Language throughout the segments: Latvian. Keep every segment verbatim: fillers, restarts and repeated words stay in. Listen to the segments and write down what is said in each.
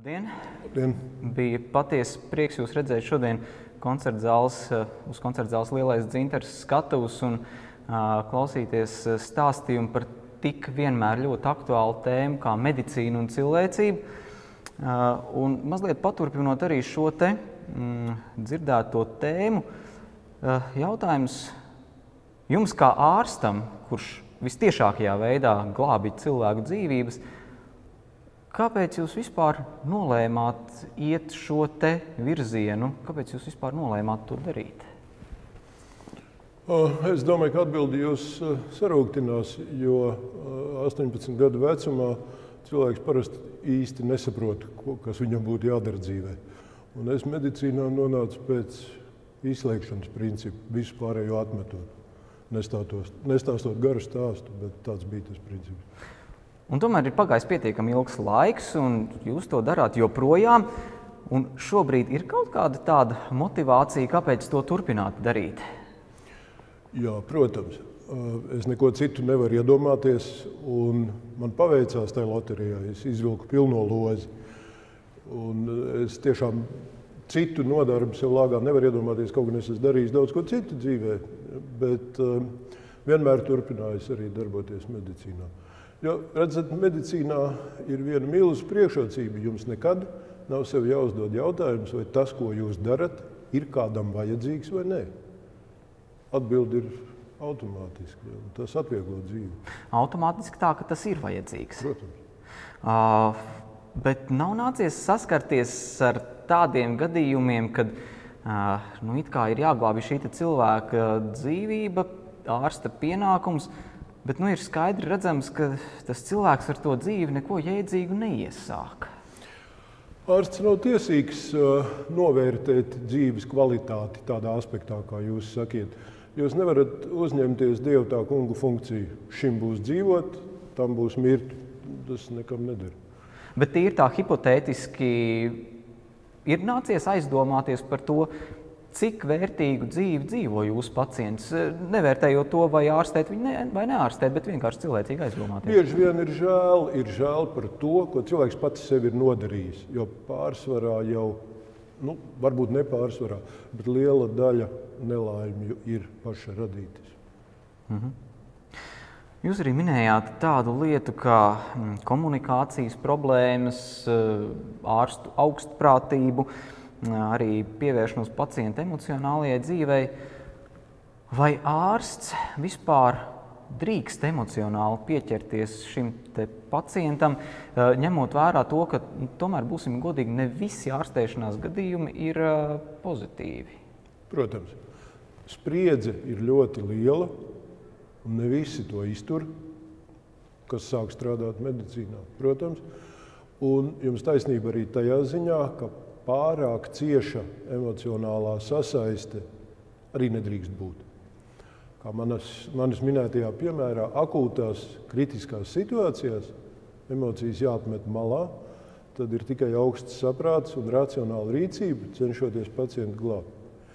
Labdien! Labdien. Bija patiesi prieks jūs redzēt šodien koncerta zāles, uz koncerta zāles Lielais dzintars skatuves un uh, klausīties stāstījumu par tik vienmēr ļoti aktuālu tēmu kā medicīna un cilvēcība. Uh, un mazliet paturpinot arī šo te mm, dzirdēto tēmu, uh, jautājums jums kā ārstam, kurš vistiešākajā veidā glābi cilvēku dzīvības, kāpēc jūs vispār nolēmāt iet šo te virzienu? Kāpēc jūs vispār nolēmāt to darīt? Es domāju, ka atbildi jūs sarūktinās, jo astoņpadsmit gadu vecumā cilvēks parasti īsti nesaprot, kas viņam būtu jādara dzīvē. Un es medicīnā nonācu pēc izslēgšanas principu, visu pārējo atmetot. Nestāstot garu stāstu, bet tāds bija tas princips. Un tomēr ir pagājis pietiekami ilgs laiks, un jūs to darāt joprojām. Un šobrīd ir kaut kāda tāda motivācija, kāpēc to turpināt darīt? Jā, protams. Es neko citu nevaru iedomāties, un man paveicās tajā loterijā. Es izvilku pilno lozi. Un es tiešām citu nodarbu sev lāgā nevaru iedomāties, kaut gan es esmu darījis daudz ko citu dzīvē, bet vienmēr turpinājis arī darboties medicīnā. Jo, redzat, medicīnā ir viena milzu priekšrocība. Jums nekad nav sev jāuzdod jautājums, vai tas, ko jūs darat, ir kādam vajadzīgs vai nē. Atbildi ir automātiski, un tas atvieglo dzīvi. Automātiski tā, ka tas ir vajadzīgs. Protams. Uh, bet nav nācies saskarties ar tādiem gadījumiem, kad uh, nu, it kā ir jāglābi šī cilvēka dzīvība, ārsta pienākums, bet nu, ir skaidri redzams, ka tas cilvēks ar to dzīvi neko jēdzīgu neiesāk. Ārsts nav tiesīgs uh, novērtēt dzīves kvalitāti tādā aspektā, kā jūs sakiet. Jūs nevarat uzņemties Dievu tā kungu funkciju. Šim būs dzīvot, tam būs mirt. Tas nekam neder. Bet ir tā hipotētiski, ir nācies aizdomāties par to, cik vērtīgu dzīvi dzīvo jūsu pacients, nevērtējot to, vai ārstēt viņu ne, vai neārstēt, bet vienkārši cilvēcīgi aizdomāties. Bieži vien ir žēl, ir žēl par to, ko cilvēks pats sev ir nodarījis, jo pārsvarā jau, nu, varbūt ne pārsvarā, bet liela daļa nelaimju ir paša radītas. Mhm. Jūs arī minējāt tādu lietu kā komunikācijas problēmas, ārstu augstprātību, arī pievēršanos pacienta emocionālajai dzīvei. Vai ārsts vispār drīkst emocionāli pieķerties šim te pacientam, ņemot vērā to, ka tomēr, būsim godīgi, ne visi ārstēšanās gadījumi ir pozitīvi? Protams, spriedze ir ļoti liela, un ne visi to iztur, kas sāk strādāt medicīnā, protams. Un jums taisnība arī tajā ziņā, ka pārāk cieša emocionālā sasaiste arī nedrīkst būt. Kā manas, manas minētajā piemērā, akūtās kritiskās situācijās emocijas jāatmet malā, tad ir tikai augsts saprāts un racionāla rīcība, cenšoties pacientu glābt.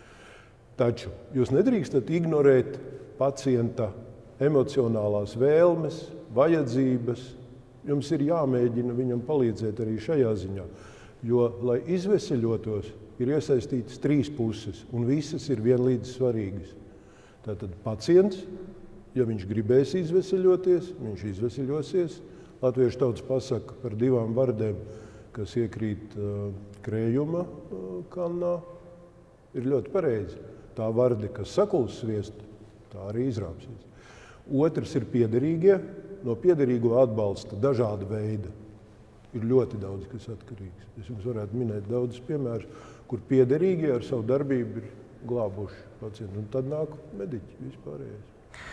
Taču jūs nedrīkstat ignorēt pacienta emocionālās vēlmes, vajadzības. Jums ir jāmēģina viņam palīdzēt arī šajā ziņā. Jo, lai izveseļotos, ir iesaistītas trīs puses, un visas ir vienlīdz svarīgas. Tātad pacients, ja viņš gribēs izveseļoties, viņš izveseļosies. Latviešu tautas pasaka par divām vardēm, kas iekrīt uh, krējuma uh, kannā, ir ļoti pareizi. Tā varde, kas sakuls sviestu, tā arī izrāpsies. Otrs ir piederīgie. No piederīgo atbalsta dažāda veida. Ir ļoti daudz, kas atkarīgs. Es jums varētu minēt daudzus piemērus, kur piederīgie ar savu darbību ir glābuši pacientu. Un tad nāk mediķi vispārējais.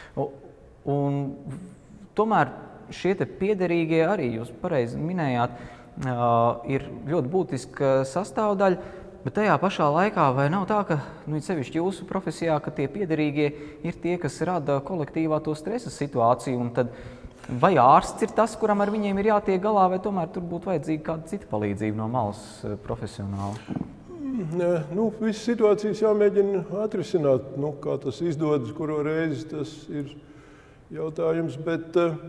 Un tomēr šie te piederīgie arī, jūs pareizi minējāt, ir ļoti būtiska sastāvdaļa, bet tajā pašā laikā vai nav tā, ka, nu, sevišķi jūsu profesijā, ka tie piederīgie ir tie, kas rada kolektīvā to stresa situāciju, un tad vai ārsts ir tas, kuram ar viņiem ir jātiek galā, vai tomēr tur būtu vajadzīga kāda cita palīdzība no malas profesionāli? Nē, nu, visas situācijas jāmēģina atrisināt. Nu, kā tas izdodas, kuro reizi tas ir jautājums, bet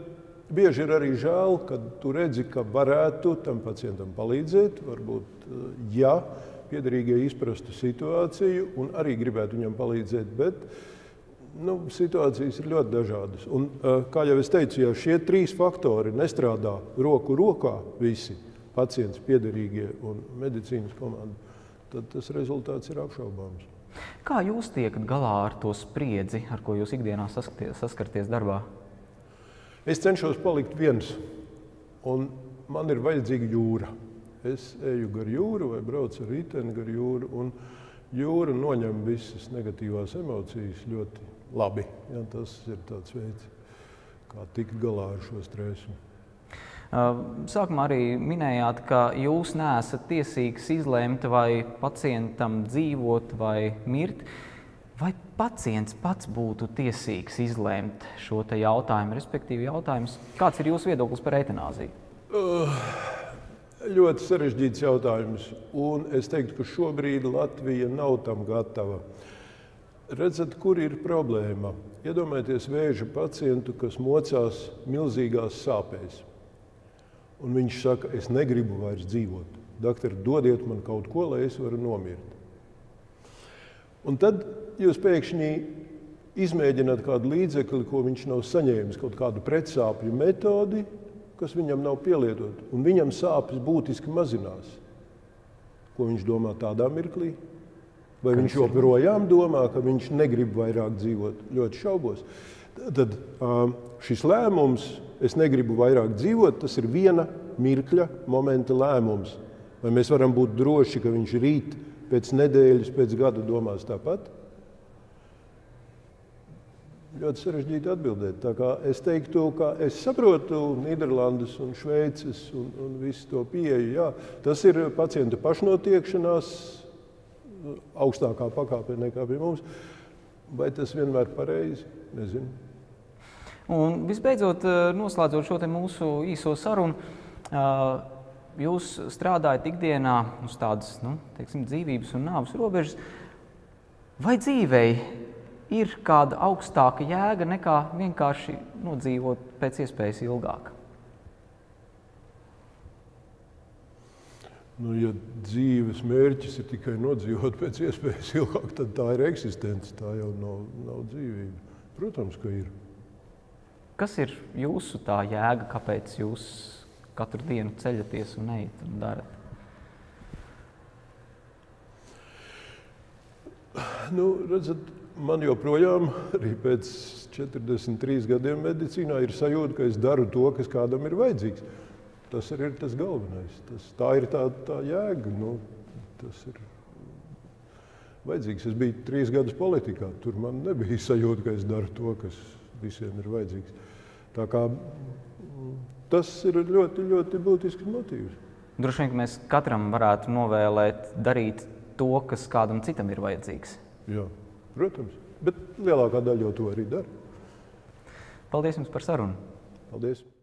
bieži ir arī žēl, kad tu redzi, ka varētu tam pacientam palīdzēt, varbūt, ja piederīgie izprastu situāciju un arī gribētu viņam palīdzēt, bet nu, situācijas ir ļoti dažādas. Un, kā jau es teicu, ja šie trīs faktori nestrādā roku rokā visi, pacients, piederīgie un medicīnas komanda, tad tas rezultāts ir apšaubāms. Kā jūs tiekat galā ar to spriedzi, ar ko jūs ikdienā saskarties darbā? Es cenšos palikt viens, un man ir vajadzīga jūra. Es eju gar jūru vai braucu ar riteni gar jūru, un jūra noņem visas negatīvās emocijas ļoti labi. Ja, tas ir tāds veids, kā tikt galā ar šo stresu. Sākumā arī minējāt, ka jūs neesat tiesīgs izlemt, vai pacientam dzīvot vai mirt. Vai pacients pats būtu tiesīgs izlemt šo te jautājumu, respektīvi jautājums, kāds ir jūsu viedoklis par eitanāziju? Uh, ļoti sarežģīts jautājums, un es teiktu, ka šobrīd Latvija nav tam gatava. Redzat, kur ir problēma? Iedomājieties vēža pacientu, kas mocās milzīgās sāpēs. Un viņš saka, es negribu vairs dzīvot. Doktori, dodiet man kaut ko, lai es varu nomirt. Un tad jūs pēkšņi izmēģināt kādu līdzekli, ko viņš nav saņēmis, kaut kādu pretsāpju metodi, kas viņam nav pielietot. Un viņam sāpes būtiski mazinās. Ko viņš domā tādā mirklī? Vai viņš joprojām domā, ka viņš negrib vairāk dzīvot? Ļoti šaubos. Tad šis lēmums, es negribu vairāk dzīvot, tas ir viena mirkļa momenta lēmums. Vai mēs varam būt droši, ka viņš rīt, pēc nedēļas, pēc gada domās tāpat? Ļoti sarežģīti atbildēt. Tā kā es teiktu, ka es saprotu Nīderlandes un Šveices un, un visu to pieeju. Jā, tas ir pacienta pašnotiekšanās augstākā pakāpē nekā pie mums. Vai tas vienmēr pareizi? Nezinu. Un visbeidzot, noslēdzot šo te mūsu īso sarunu, jūs strādājat ikdienā uz tādas, nu, teiksim, dzīvības un nāves robežas. Vai dzīvei ir kāda augstāka jēga nekā vienkārši nodzīvot pēc iespējas ilgāk? Nu, ja dzīves mērķis ir tikai nodzīvot pēc iespējas ilgāk, tad tā ir eksistence, tā jau nav, nav dzīvība. Protams, ka ir. Kas ir jūsu tā jēga, kāpēc jūs katru dienu ceļaties un ejat un darat? Nu, redzat, man joprojām, arī pēc četrdesmit trīs gadiem medicīnā, ir sajūta, ka es daru to, kas kādam ir vajadzīgs. Tas arī ir tas galvenais. Tas, tā ir tā, tā jēga. Nu, tas ir vajadzīgs. Es biju trīs gadus politikā. Tur man nebija sajūta, ka es daru to, kas visiem ir vajadzīgs. Tā kā tas ir ļoti, ļoti būtisks motīvs. Droši vien, ka mēs katram varētu novēlēt darīt to, kas kādam citam ir vajadzīgs. Jā, protams. Bet lielākā daļa jau to arī dara. Paldies jums par sarunu. Paldies.